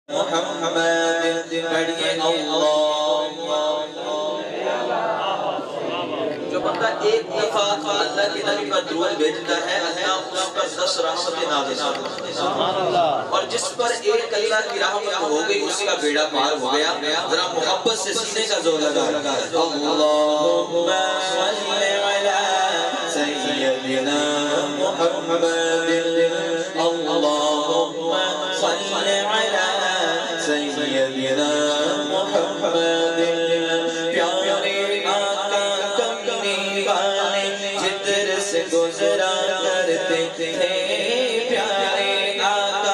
محمد پڑھیے جو بندہ ایک دفعہ اللہ کے نبی پر درود بھیجتا ہے اللہ اس پر 10 رحمتیں نازل کرتا ہے اور جس پر ایک اللہ کی رحمت ہو گئی اس کا بیڑا پار ہو گیا ذرا محبت سے سینے کا زور لگا اللہم صلی علی سیدنا محمد اللہم صلی علی سیدنا محمد پیارے آقا کملی والے جدر سے گزرا کرتے تھے پیارے آقا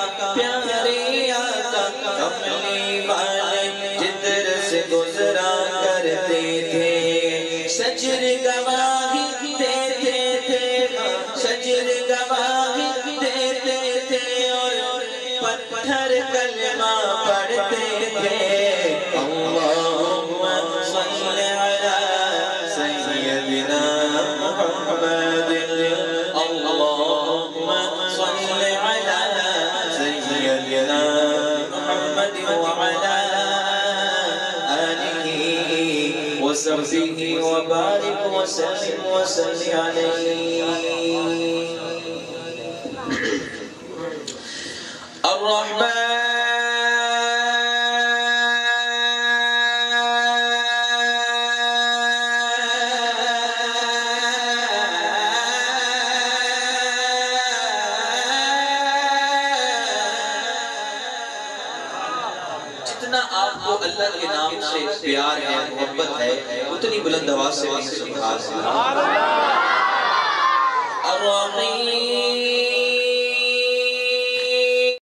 کملی والے جدر سے گزرا کرتے تھے شجر گواہی دیتے تھے شجر گواہی دیتے تھے اور پتھر کلمہ پڑھتے تھے اللہم صلی علی سیدنا محمد اللہم صلی علی سیدنا محمد وعلی آلہ وصحبہ وبارک وسلم وصلی علیہ الرحمن جتنا آپ کو اللہ کے نام سے پیار ہے محبت ہے اتنی بلند آواز سے الرحیم